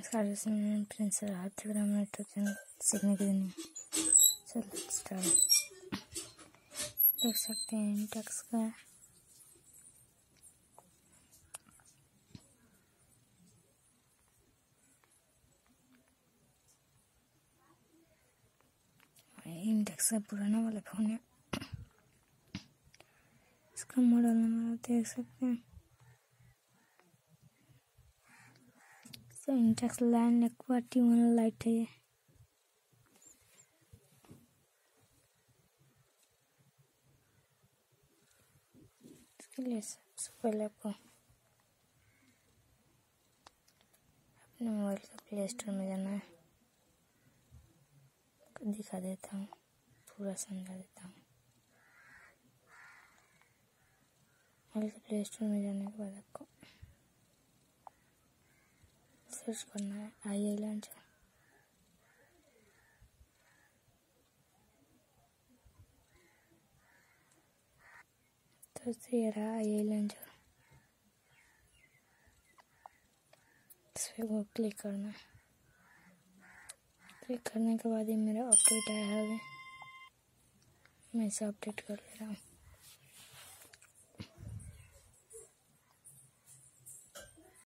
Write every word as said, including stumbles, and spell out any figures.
नमस्कार फ्रेंड्स, हाथ चैनल सीखने के लिए चलो स्टार्ट। देख सकते हैं इंटेक्स का इंटेक्स का पुराना वाला फोन है। इसका मॉडल नंबर देख सकते हैं। इंटेक्स लाइन एक्वाटी वन लाइट है ये। इसके लिए सबसे पहले आपको अपने मोबाइल का प्ले स्टोर में जाना है। दिखा देता हूँ, पूरा समझा देता हूँ। मोबाइल के प्ले स्टोर में जाने के बाद आपको सर्च करना है आई आई लॉन्चर। तो ये रहा आई आई लॉन्चर। इस पर वो क्लिक करना है। क्लिक करने के बाद ये मेरा अपडेट आया है। अभी मैं इसे अपडेट कर ले रहा हूँ।